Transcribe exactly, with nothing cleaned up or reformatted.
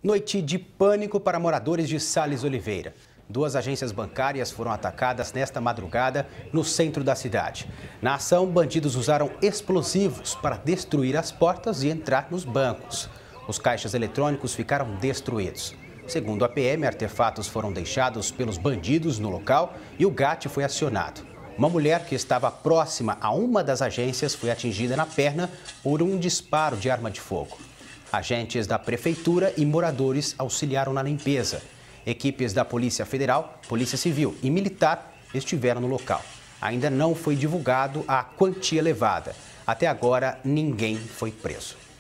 Noite de pânico para moradores de Sales Oliveira. Duas agências bancárias foram atacadas nesta madrugada no centro da cidade. Na ação, bandidos usaram explosivos para destruir as portas e entrar nos bancos. Os caixas eletrônicos ficaram destruídos. Segundo a P M, artefatos foram deixados pelos bandidos no local e o GAT foi acionado. Uma mulher que estava próxima a uma das agências foi atingida na perna por um disparo de arma de fogo. Agentes da Prefeitura e moradores auxiliaram na limpeza. Equipes da Polícia Federal, Polícia Civil e Militar estiveram no local. Ainda não foi divulgado a quantia levada. Até agora, ninguém foi preso.